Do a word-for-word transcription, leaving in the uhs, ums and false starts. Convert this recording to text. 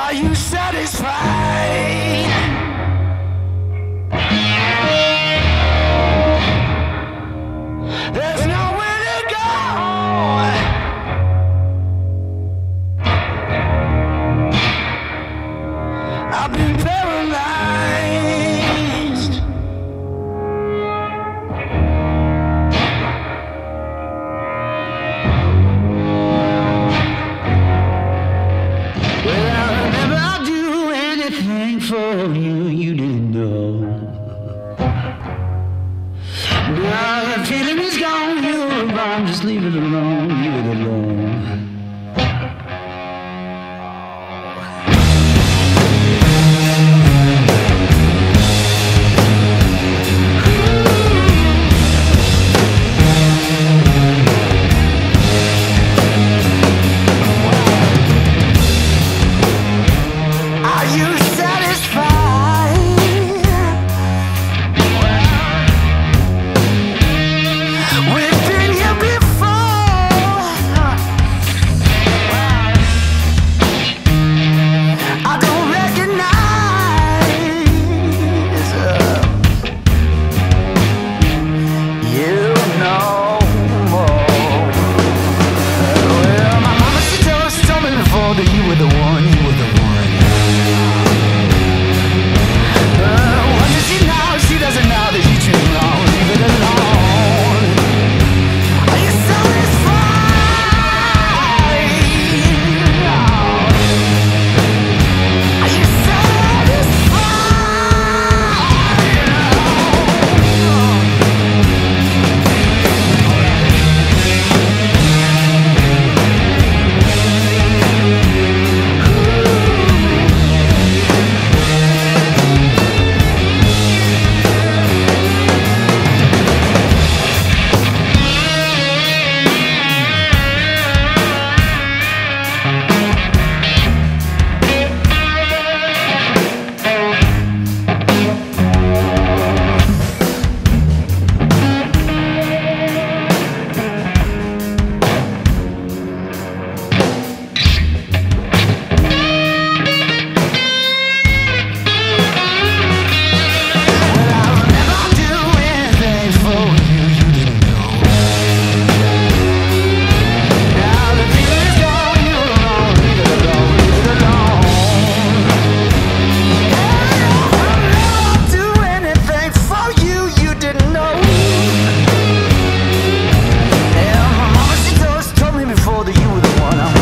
Are you satisfied? There's nowhere to go. I've been paralyzed. Well, I'll never do anything for you you didn't know. Now the feeling is gone, you're gone, just leave it alone, leave it alone. Are you satisfied? We've been here before. I don't recognize you no more. Well, my mama, she told, she told me before that you were the one, you were the one. Uh, what does she know? She doesn't know that you treat me wrong. Leave it alone. Are you satisfied? Are you that you were the one. I'm